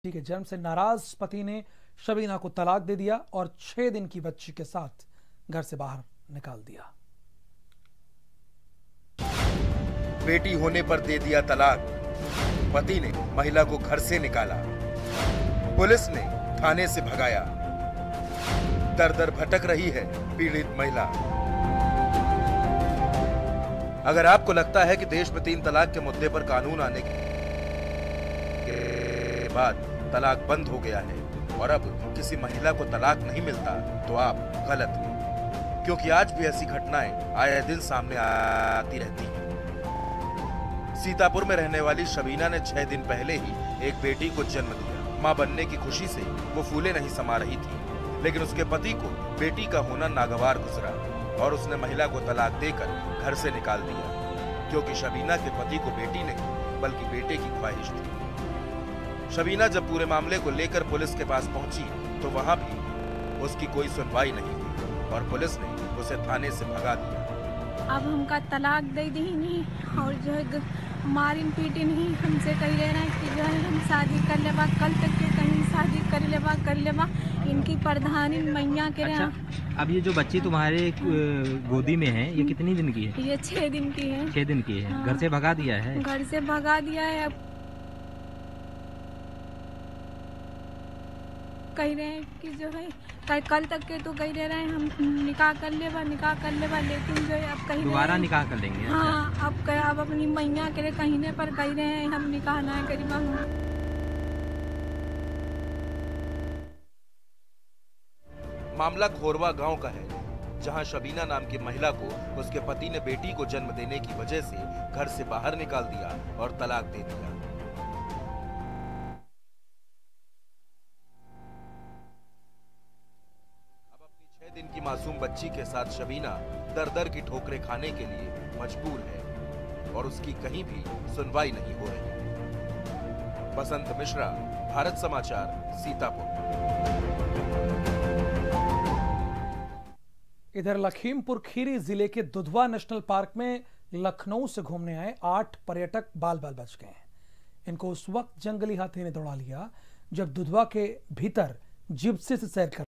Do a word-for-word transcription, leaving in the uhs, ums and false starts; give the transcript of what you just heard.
के जन्म से नाराज पति ने शबीना को तलाक दे दिया और छह दिन की बच्ची के साथ घर से बाहर निकाल दिया। बेटी होने पर दे दिया तलाक, पति ने महिला को घर से निकाला, पुलिस ने थाने से भगाया। दर दर भटक रही है पीड़ित महिला। अगर आपको लगता है कि देश में तीन तलाक के मुद्दे पर कानून आने के बाद तलाक बंद हो गया है और अब किसी महिला को तलाक नहीं मिलता, तो आप गलत हैं, क्योंकि आज भी ऐसी घटनाएं आए दिन सामने आती रहती हैं। सीतापुर में रहने वाली शबीना ने छह दिन पहले ही एक बेटी को जन्म दिया। मां बनने की खुशी से वो फूले नहीं समा रही थी, लेकिन उसके पति को बेटी का होना नागवार गुजरा और उसने महिला को तलाक देकर घर से निकाल दिया, क्योंकि शबीना के पति को बेटी नहीं बल्कि बेटे की ख्वाहिश थी। शबीना जब पूरे मामले को लेकर पुलिस के पास पहुंची तो वहां भी उसकी कोई सुनवाई नहीं हुई और पुलिस ने उसे थाने से भगा दिया। अब हमका तलाक दे दी नहीं और जो है मारिन पीटी नहीं, हमसे कह रहे हैं कि जो है हम शादी कर लेबा, कल तक के कहीं शादी कर लेबा कर लेबा इनकी प्रधानी मैया के। अच्छा, अब ये जो बच्ची तुम्हारे गोदी में है ये कितनी दिन की है? ये छह दिन की है। छह दिन की है। हाँ। घर से भगा दिया है? घर से भगा दिया है। अब कह रहे हैं कि जो है कल तक के तो कह रहे हैं हम निकाह कर लेबा निकाह कर लेबा, लेकिन जो है अब कहीं दोबारा निकाह कर लेंगे। हाँ, अब कह अब अपनी मैया के कहने पर कह रहे हैं हम निकाह ना करीबा। मामला खोरवा गांव का है, जहां शबीना नाम की महिला को उसके पति ने बेटी को जन्म देने की वजह से घर से बाहर निकाल दिया और तलाक दे दिया। अब अपनी छह दिन की मासूम बच्ची के साथ शबीना दर दर की ठोकरें खाने के लिए मजबूर है और उसकी कहीं भी सुनवाई नहीं हो रही। बसंत मिश्रा, भारत समाचार, सीतापुर। इधर लखीमपुर खीरी जिले के दुधवा नेशनल पार्क में लखनऊ से घूमने आए आठ पर्यटक बाल बाल बच गए हैं। इनको उस वक्त जंगली हाथी ने दौड़ा लिया जब दुधवा के भीतर जिप्सी से सैर कर